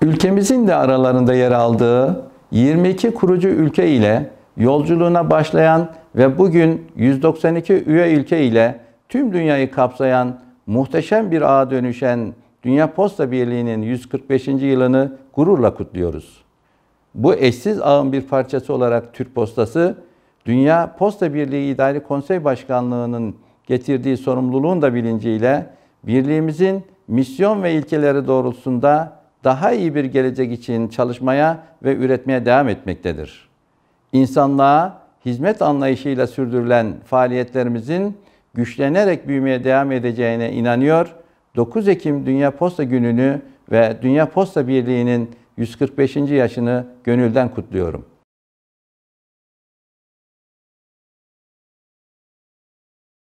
Ülkemizin de aralarında yer aldığı 22 kurucu ülke ile yolculuğuna başlayan ve bugün 192 üye ülke ile tüm dünyayı kapsayan muhteşem bir ağa dönüşen Dünya Posta Birliği'nin 145. yılını gururla kutluyoruz. Bu eşsiz ağın bir parçası olarak Türk Postası, Dünya Posta Birliği İdari Konsey Başkanlığı'nın getirdiği sorumluluğun da bilinciyle birliğimizin misyon ve ilkeleri doğrultusunda daha iyi bir gelecek için çalışmaya ve üretmeye devam etmektedir. İnsanlığa hizmet anlayışıyla sürdürülen faaliyetlerimizin güçlenerek büyümeye devam edeceğine inanıyor. 9 Ekim Dünya Posta Günü'nü ve Dünya Posta Birliği'nin 145. yaşını gönülden kutluyorum.